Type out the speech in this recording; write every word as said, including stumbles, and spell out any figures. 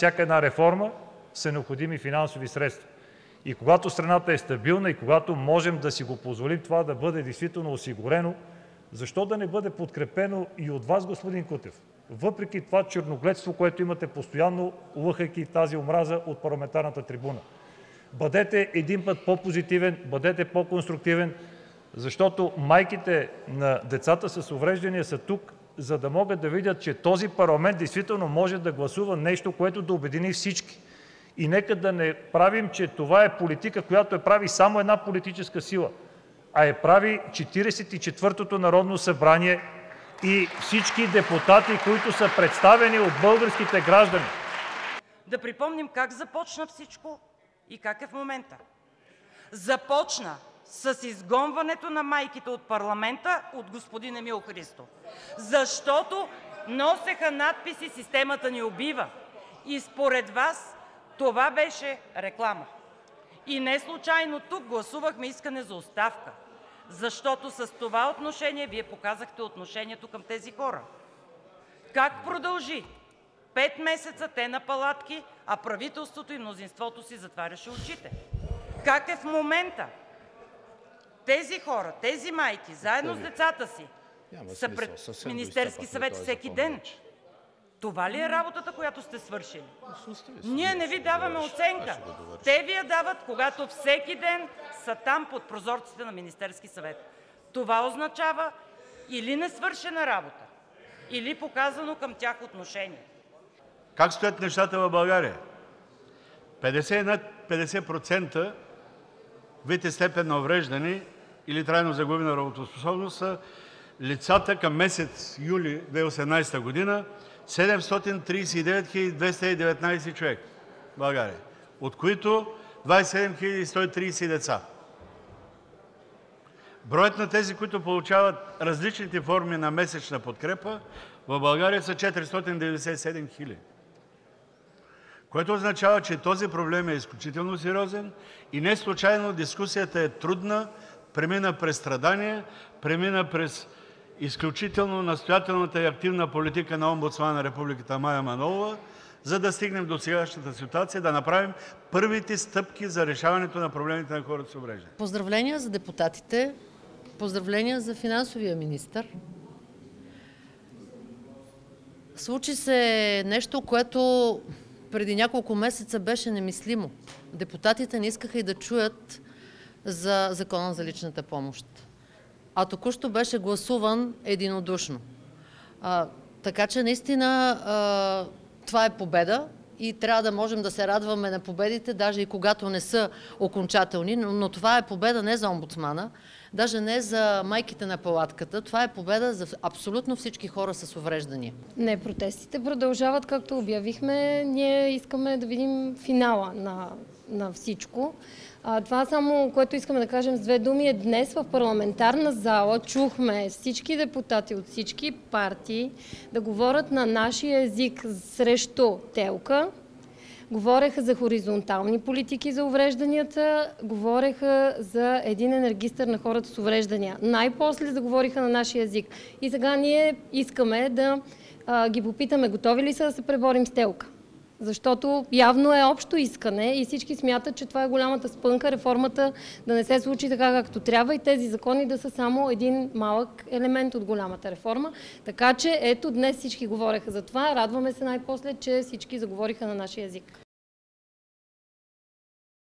всяка една реформа са необходими финансови средства. И когато страната е стабилна и когато можем да си го позволим това да бъде действително осигурено, защо да не бъде подкрепено и от Вас, господин Кутев? Въпреки това черногледство, което имате постоянно, лъхайки тази омраза от парламентарната трибуна. Бъдете един път по-позитивен, бъдете по-конструктивен, защото майките на децата с увреждания са тук, за да могат да видят, че този парламент действително може да гласува нещо, което да обедини всички. И нека да не правим, че това е политика, която е прави само една политическа сила, а е прави четиридесет и четвъртото Народно събрание и всички депутати, които са представени от българските граждани. Да припомним как започна всичко и как е в момента. Започна с изгонването на майките от парламента от господин Емил Христов, защото носеха надписи „Системата ни убива“. И според Вас това беше реклама. И не случайно тук гласувахме искане за оставка, защото с това отношение Вие показахте отношението към тези хора. Как продължи? Пет месеца те на палатки, а правителството и мнозинството си затваряше очите. Как е в момента? Тези хора, тези майки, заедно с децата си, са пред Министерски съвет всеки ден. Това ли е работата, която сте свършили? Ние не Ви даваме оценка. Те Ви я дават, когато всеки ден са там под прозорците на Министерски съвет. Това означава или несвършена работа, или показано към тях отношение. Как стоят нещата в България? петдесет и над петдесет процента вид и степен на увреждане или трайно загубена работоспособност са лицата към месец юли две хиляди и осемнадесета година седемстотин тридесет и девет хиляди двеста и деветнадесет човека в България, от които двадесет и седем хиляди сто и тридесет деца. Броят на тези, които получават различните форми на месечна подкрепа в България са четиристотин деветдесет и седем хиляди, което означава, че този проблем е изключително сериозен и не случайно дискусията е трудна, премина през страдания, премина през изключително настоятелната и активна политика на омбудсмана на Републиката Мая Манолова, за да стигнем до сегашната ситуация, да направим първите стъпки за решаването на проблемите на хората с увреждания. Поздравления за депутатите, поздравления за финансовия министър. Случи се нещо, което преди няколко месеца беше немислимо. Депутатите не искаха и да чуят за Закона за личната помощ. А току-що беше гласуван единодушно. А, така че наистина а, това е победа и трябва да можем да се радваме на победите, даже и когато не са окончателни, но, но това е победа не за омбудсмана, даже не за майките на палатката, това е победа за абсолютно всички хора с увреждания. Не, протестите продължават, както обявихме. Ние искаме да видим финала на, на всичко. А, това само, което искаме да кажем с две думи, е днес в парламентарна зала чухме всички депутати от всички партии да говорят на нашия език срещу ТЕЛК-а, говореха за хоризонтални политики за уврежданията, говореха за единен регистър на хората с увреждания. Най-после заговориха на нашия език. И сега ние искаме да а, ги попитаме, готови ли са да се преборим с ТЕЛК-а? Защото явно е общо искане и всички смятат, че това е голямата спънка, реформата да не се случи така както трябва и тези закони да са само един малък елемент от голямата реформа. Така че ето днес всички говореха за това. Радваме се най-после, че всички заговориха на нашия език.